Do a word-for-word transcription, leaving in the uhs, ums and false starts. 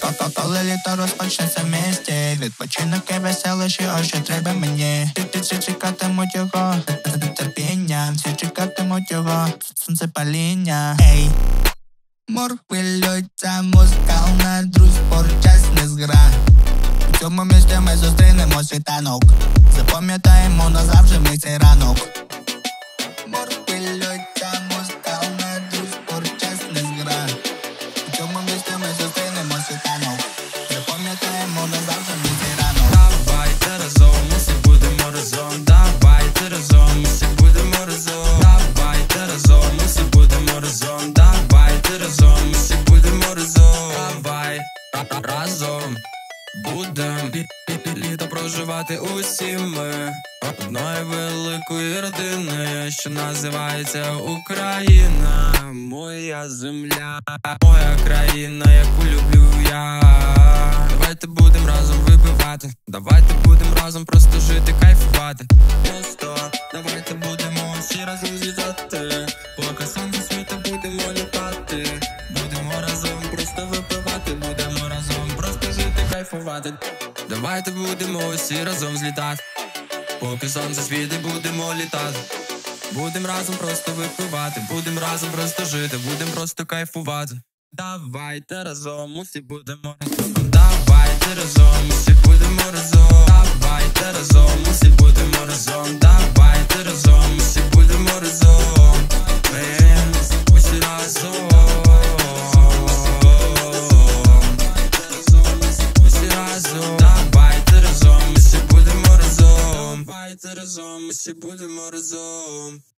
Коли літо розпочнеться в місті, відпочинок і веселощі, ось що треба мені. Всі чекатимуть його, терпіння, всі чекатимуть його, сонцепаління. Ей, мор хвилюється, музика у нас, друг, спорт, час не згра. У цьому місті ми зустрінемо світанок, запам'ятаємо назавжди ми цей ранок. Мор хвилюється, музика у нас, друг, спорт, час не згра. У цьому місті ми зустрінемо світанок, запам'ятаємо назавжди ми цей ранок. Давайте разом, усі будемо разом. Давайте разом, усі будемо разом. Давайте разом, усі будемо разом. Давайте разом, усі будемо разом. Давай разом будем літо проживати усі ми одної великої родини, що називається Україна. Моя земля, моя країна, яку люблю я. Давайте будем разом випивати, давайте будем разом просто жити, кайфувати. Просто давайте будемо всі разом злітати, поки сонце світить, будемо літати. Будемо разом просто випивати, будемо разом просто жити, кайфувати. Давайте будемо всі разом злітати, поки сонце світить, будемо літати. Будем разом просто випивати, будем разом просто жити, будем просто кайфувати. Давайте разом, усі будемо разом. Давайте разом, усі будемо разом. Давайте разом, усі будемо разом. Давайте разом, усі будемо разом. Усі разом. Усі разом. Давайте разом, усі будемо разом. Давайте разом, усі будемо разом.